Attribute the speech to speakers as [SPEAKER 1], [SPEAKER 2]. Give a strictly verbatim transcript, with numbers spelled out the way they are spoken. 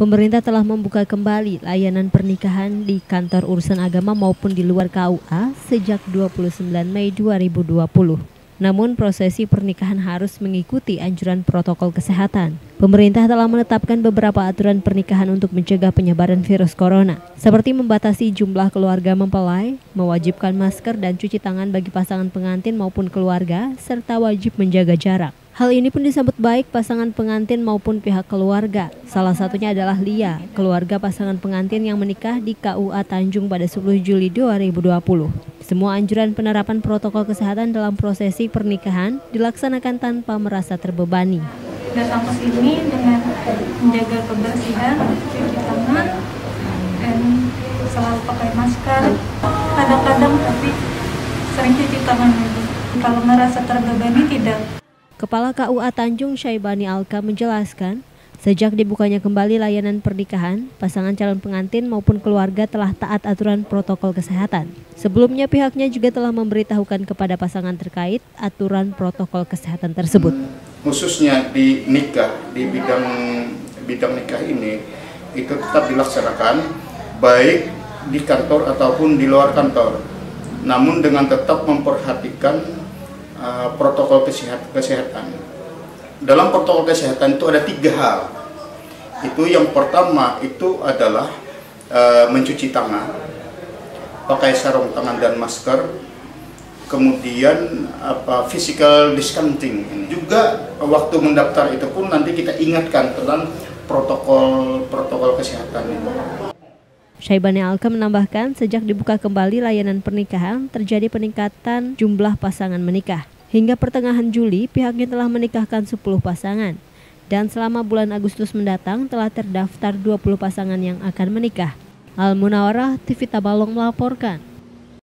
[SPEAKER 1] Pemerintah telah membuka kembali layanan pernikahan di kantor urusan agama maupun di luar K U A sejak dua puluh sembilan Mei dua ribu dua puluh. Namun prosesi pernikahan harus mengikuti anjuran protokol kesehatan. Pemerintah telah menetapkan beberapa aturan pernikahan untuk mencegah penyebaran virus corona, seperti membatasi jumlah keluarga mempelai, mewajibkan masker dan cuci tangan bagi pasangan pengantin maupun keluarga, serta wajib menjaga jarak. Hal ini pun disambut baik pasangan pengantin maupun pihak keluarga. Salah satunya adalah Lia, keluarga pasangan pengantin yang menikah di K U A Tanjung pada sepuluh Juli dua ribu dua puluh. Semua anjuran penerapan protokol kesehatan dalam prosesi pernikahan dilaksanakan tanpa merasa terbebani.
[SPEAKER 2] Datang ke sini dengan menjaga kebersihan, cuci tangan, dan selalu pakai masker. Kadang-kadang tapi sering cuci tangan itu. Kalau merasa terbebani tidak.
[SPEAKER 1] Kepala K U A Tanjung Syaibani Alka menjelaskan, sejak dibukanya kembali layanan pernikahan, pasangan calon pengantin maupun keluarga telah taat aturan protokol kesehatan. Sebelumnya pihaknya juga telah memberitahukan kepada pasangan terkait aturan protokol kesehatan tersebut.
[SPEAKER 3] Khususnya di nikah, di bidang bidang nikah ini, itu tetap dilaksanakan baik di kantor ataupun di luar kantor. Namun dengan tetap memperhatikan Uh, protokol kesehatan. Dalam protokol kesehatan itu ada tiga hal. Itu yang pertama itu adalah uh, mencuci tangan, pakai sarung tangan dan masker, kemudian apa physical distancing. Juga waktu mendaftar itu pun nanti kita ingatkan tentang protokol protokol kesehatan itu.
[SPEAKER 1] Syaibani Alka menambahkan, sejak dibuka kembali layanan pernikahan, terjadi peningkatan jumlah pasangan menikah. Hingga pertengahan Juli, pihaknya telah menikahkan sepuluh pasangan. Dan selama bulan Agustus mendatang, telah terdaftar dua puluh pasangan yang akan menikah. Al Munawarah, T V Tabalong melaporkan.